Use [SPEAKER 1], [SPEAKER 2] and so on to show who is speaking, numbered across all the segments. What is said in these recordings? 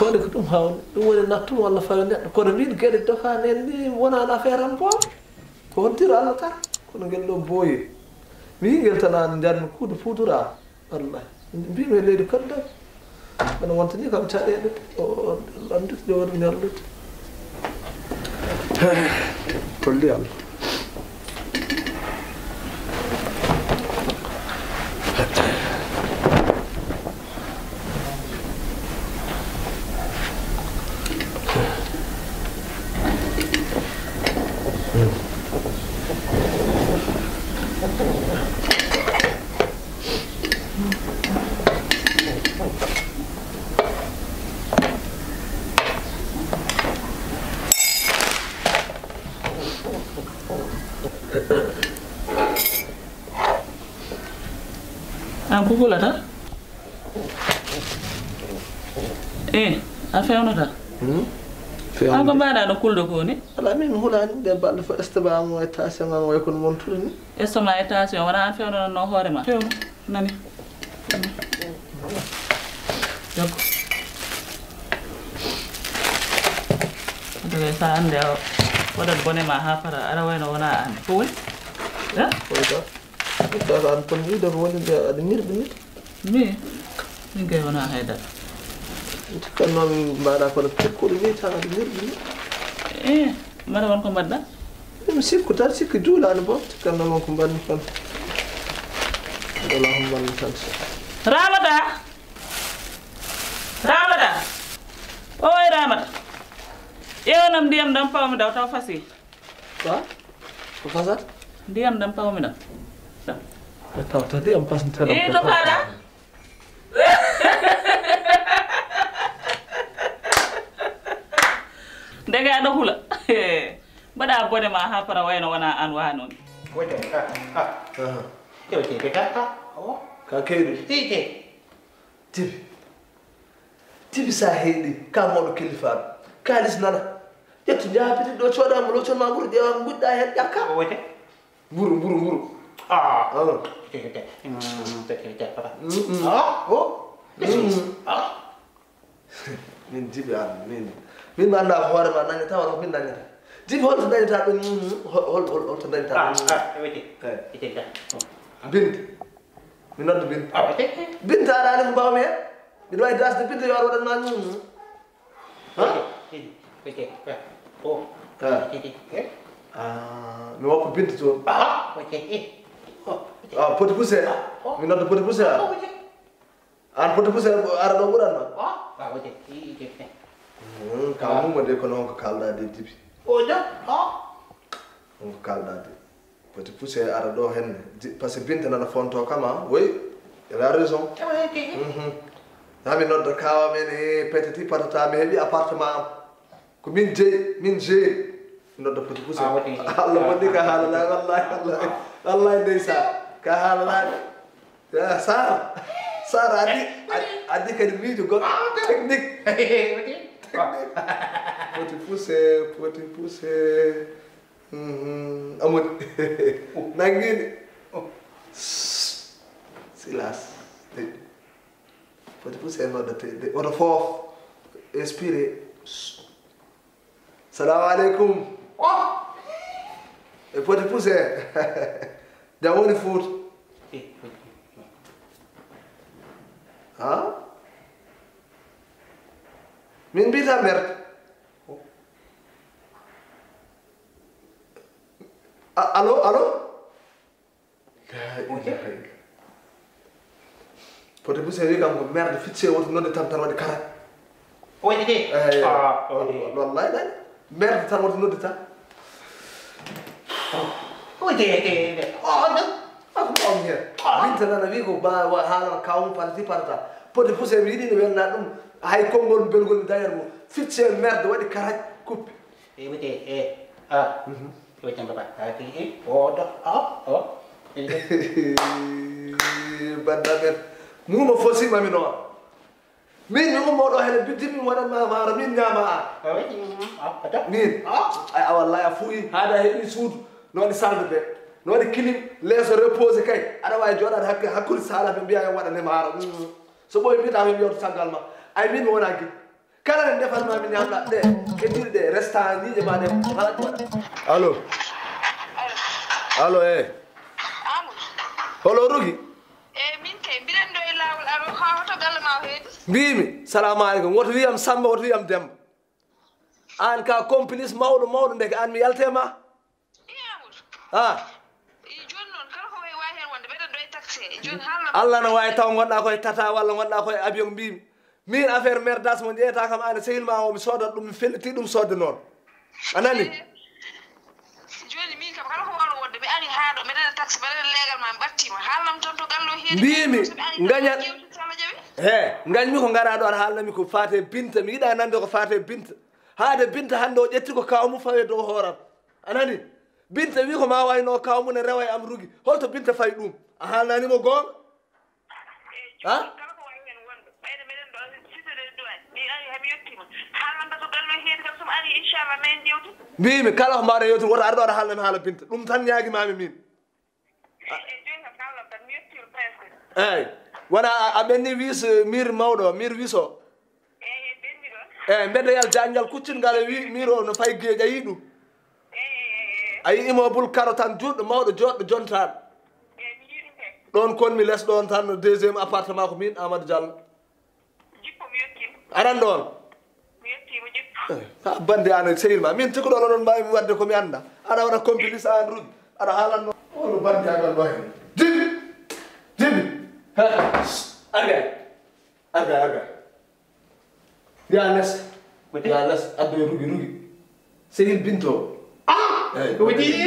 [SPEAKER 1] كونك تم هاون دول ناتو والله فاهم كون مين قال الدفع نني وانا على فيران بو كون ترى على ترى كون قال له بوي مين قلت انا ندار نكود فودرا والله بين اللي كده انا وانتني كم تاري عندك دور من الله قول لي الله
[SPEAKER 2] Aku pula tak? Apa yang nak? Aku mana ada kul doko ni?
[SPEAKER 1] Alah min hula ni dia balik fa estaba mo etation ngo yakun montur ni.
[SPEAKER 2] Estaba etation wana apa yang nak hore ma? Feu nani? Joko. Ada saan dia. Wadah bone mah para ada wena wana an. Kau? Ya?
[SPEAKER 1] Kau kita anton ni dah wani dia dengar benar.
[SPEAKER 2] Me? Ni kaya wana ada.
[SPEAKER 1] Kan kami bara ko tekko ni ta dengar benar.
[SPEAKER 2] Mana wan ko badda?
[SPEAKER 1] Mesti ko tar sik jula an bot kan no ko ban kan. Allahumma salli.
[SPEAKER 2] Ramada. Ramada. Oi Ramada. Yo nam diam dam pa mi daw taw fasi.
[SPEAKER 1] Ba? Ko fasa?
[SPEAKER 2] Diam dam pa mi daw.
[SPEAKER 1] Tahu tadi ampas entah.
[SPEAKER 2] Itu pada. Dega ada hula. Bada bone ma ha para wayno wana an wa non.
[SPEAKER 3] Oke. Oke, oh.
[SPEAKER 1] Kakek. Tibi sahili kamu kilifan. Kalis nana. Jatuh jahat itu dua coda mulut cuma buru dia ngut dah head yakap.
[SPEAKER 3] Oke.
[SPEAKER 1] Buru.
[SPEAKER 3] Oke. Apa? Oh.
[SPEAKER 1] Min tibi an min mana hor mana ni tahu min nanya. Tibi hor nanya tahu hol nanya tahu.
[SPEAKER 3] Oke.
[SPEAKER 1] Bint. Minat bint.
[SPEAKER 3] Oke.
[SPEAKER 1] Bint ada ni membawa me. Bila idras di bint orang orang mana?
[SPEAKER 3] Oke. Oh.
[SPEAKER 1] Mi waktu bint tu.
[SPEAKER 3] Oke.
[SPEAKER 1] Putih pusat. Minat putih pusat. An putih pusat ada dokuran mah.
[SPEAKER 3] Oke.
[SPEAKER 1] Kamu mende kono ko kalda de dibi.
[SPEAKER 3] Oja.
[SPEAKER 1] On kalda de. Putih pusat ada do hen parce que bint na fonto kama. Oui, il a raison. Nami non da kawa mene petiti patata me hebi appartement. Ko min je non da putih pusat. Allah mandi ka halala wallahi. Allah desa ka halala. Ya Sar adi kan video go teknik. Putih pusat. Amut. Nangin. Silas. Putih pusat no da ora fof espire. Assalamualaikum. Putih pusat. Jawoni food. Min bisa mer. Alo? Putih pusat ni kamu mer de fitse wot no de tam wadi karat.
[SPEAKER 3] Oke.
[SPEAKER 1] Wallahi dah. Mer de tam wot no de tam.
[SPEAKER 3] Oke.
[SPEAKER 1] Aku mau ni. Bintang na vigo ba wa hala kaum parti parta. Putih pusat ni ni wel na dum hay kongol belgol dayar mo. Fitse mer de wadi karat kup.
[SPEAKER 3] Coba coba lagi. Oh.
[SPEAKER 1] Bandamer. Mungu fosi mami no. Min mungu mo do hele bitimi wala ma min nyama.
[SPEAKER 3] Ada.
[SPEAKER 1] Min. Ay wallahi afuyi hada heli sud no di salbe be. No di kilim leso repose kay. Ada way joda hakul sala be biya wada ne mara. So boy mi ta mi yor sangal ma. Ay min wona gi. kala defal ma mi ñamla de kedirde restaurant ni je ma dem kala allo allo holo rugi
[SPEAKER 4] min kay mbiɗen ɗo e laawol aɗo hawto galle ma heedi
[SPEAKER 1] mbimi salamu aleykum woto wiyam Samba woto wiyam Demba an ka complice mawɗo ndeke an mi yaltema
[SPEAKER 4] joni noon kala ko wawi hen wonde mbeɗen ɗo e taxi joni haalna
[SPEAKER 1] Allah no wawi taw gonɗa koye tata walla gonɗa koye avion mbimi min affaire merdas mo jeeyata kam an sehil ma o mi sodat ɗum mi felliti ɗum sodde noon anani
[SPEAKER 4] joni min kam kala ko wawno wonde mi ari haa ɗo mbeɗen e taxi mbeɗen leegal ma mi ɓattima haalnam toon to gallo heedi
[SPEAKER 1] mbimi gañat gañmi ko gara ɗo aɗa haalnami ko fate Binta mi yiɗa nande ko fate Binta haade Binta hande o ƴetti ko kawmu fawe dow hooram anani Binta wi ko ma wayno kawmu ne rewa e am rugi holto Binta fayi ɗum a haalnanimo gonga ha
[SPEAKER 4] kala ko wawi hen wonde ɓayde mbeɗen ɗo sitede duwan mi ari hami yettima haalnanta to gallo heedi kam somi ari inchallah men jewti
[SPEAKER 1] mbimi kala ko mbawɗa yewtude woto aɗa ɗo aɗa haalnami haala Binta ɗum tan ñaguimami min
[SPEAKER 4] joni kam haalnam tan mi yettima presque
[SPEAKER 1] eyyi wona a ɓenni wis mir mawɗo mir wiso
[SPEAKER 4] ɓenni ɗon
[SPEAKER 1] mbeddeyal janjal kuccingal e wi mir o no fayi geeƴi a yi ɗum a yi immeuble karo tan juɗɗo mawɗo joɗɗo jontaɗo
[SPEAKER 4] mi yiɗum kay
[SPEAKER 1] ɗon konmi less ɗon tan no deuxiéme appartement ko min Amadou Diallo
[SPEAKER 4] jippo mi yettima
[SPEAKER 1] aɗan ɗon
[SPEAKER 4] mi yettima jippo
[SPEAKER 1] ha bande an sehil ma min tiko ɗon oɗon mbawi wadde komi anda aɗa waɗa complice an rugi aɗa haalanno ono bande aɗon ɗo hen jibi arga ya less addo e rugi sehil Binto
[SPEAKER 3] ko waɗi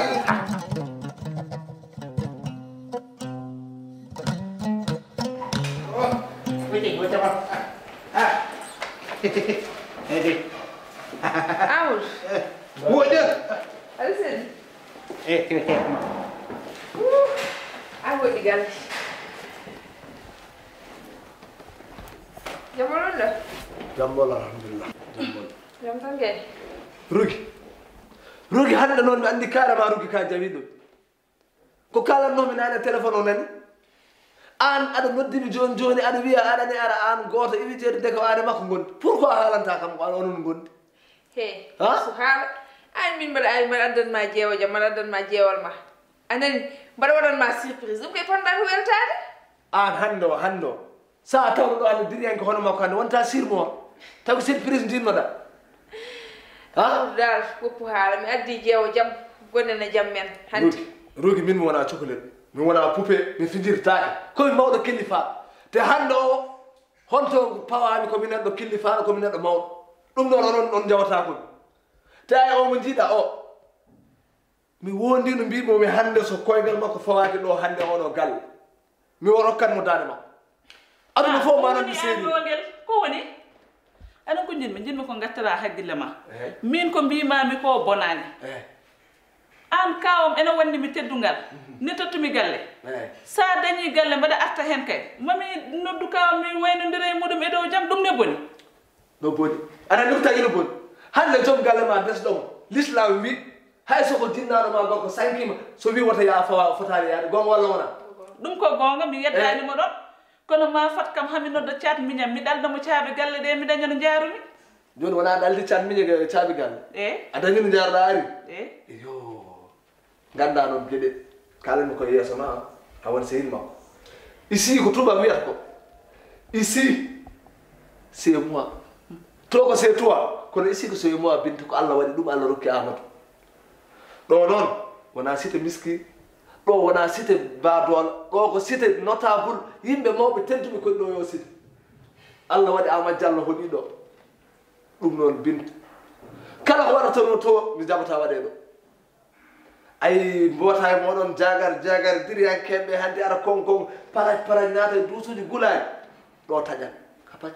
[SPEAKER 2] Amadou
[SPEAKER 3] woɗe
[SPEAKER 2] Alassane
[SPEAKER 3] kewtema
[SPEAKER 2] a woɗɗi galle jam oɗon ɗo
[SPEAKER 1] jambol alhamdulillah
[SPEAKER 2] jam tan kay
[SPEAKER 1] rugi hande noon mi andi carrément rugi ka jawiɗo ko kalannomi nane téléphone o nani an aɗa noddimi joni aɗa wiya aɗani ara an goto iwitede de ko ane makko gondi pourquoi haalanta kam ko an onon gondi
[SPEAKER 2] he
[SPEAKER 1] Ha?
[SPEAKER 2] so haala an min mbaɗa ari mbaɗa addanma jeewo jam mbaɗa addanma jeewal ma anani mbaɗa waɗanma surprise ɗum koye ponɗa ko weltade
[SPEAKER 1] an hande o sa tawno ɗo ande diriyanke hono makko hande wonta sirmo o taw ko surprise jinnoɗa
[SPEAKER 2] dal woppu haala mi addi jeewo jam gonnene jam men hande
[SPEAKER 1] rugi min mi wona cohlel mi wona poupé mi fijirtake komi mawɗo killifa te hande o honto pawami komi neɗɗo killifaɗo komi neɗɗo mawɗo ɗum ɗon onon on jawata komi te ay o mo jiiɗa o mi wondino mbimomi hande so koygal makko fawaki ɗo hande oɗo galle mi rokkat mo dande makko aduna fof manande seedi
[SPEAKER 2] ko woni aɗa ko jinmi ko gattata haqqille ma min ko mbimami ko bonani an kawam ene wandimi teddungal ne tottumi galle sa dañi galle mbaɗa arta hen kay mami noddu kawam mi waynodira e muɗum e dow jam ɗum ne boni
[SPEAKER 1] no boni aɗa ɗum tagi no boni hande joom galle ma desɗomo l'islam wi hay soko jinnaɗo ma gorko sankima so wi wota ya fawa fotani yaade gonga walla wona
[SPEAKER 2] ɗum ko gonga mi yeddanimo ɗon kono ma fat kam hami nodda caat miñam mi ɗaldamo caabi galle ɗe mi dañono jaarumi
[SPEAKER 1] joni wona ɗaldi cat miñe caabi galle a dañino jaaroɗa ari yo ganda noon gueɗe kalanmi koye yeeso ma a won sehil makko ici ko tuba wiyata ko ici c'est moi to ko c'est toi kono ici ko c'est moi Binta ko Allah waɗi ɗum Allah rokki Amadou ɗo noon wona cité miski ɗo wona cité badola ɗo ko cité notable yimɓe mawɓe tedduɓe koye ɗo yo cité Allah waɗi Amadou Diallo hoɗi ɗo ɗum noon Binta kala ko waɗatono to mi jaɓata waɗe ɗo ay mbota e moɗon jagar diriyankeɓe hande ara konkon paraj naata e duusuji gulaji ɗo taƴat kapaj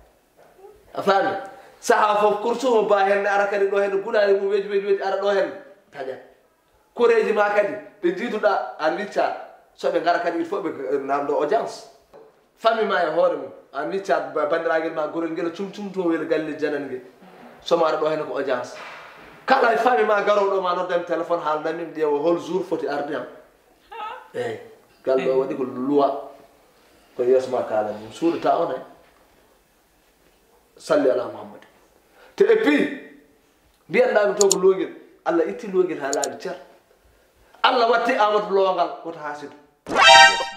[SPEAKER 1] a faami saha fof kursumo ba henne ara kadi ɗo henne gulali mum weji ara ɗo henne taƴat koreji ma kadi ɓe jiiduɗa an wiccat soɓe gara kadi il faut ɓe namdo audience famille ma e hoore mum an wiccat bandiraguel ma gorel guel cumcumto wel galle janan guel somo ara ɗo henne ko audience kala e famille ma garoɗo ma noddami téléphone haalnami mi ƴeewa hol jour foti arde am eyyi gal ɗo waɗi ko loi ko yeeso ma kalani ɗum suudata on salli ala muhammad te et puis biyanɗami to ko logel Allah itti logel ha laaɓi cer Allah watti amadou longal woto hasidu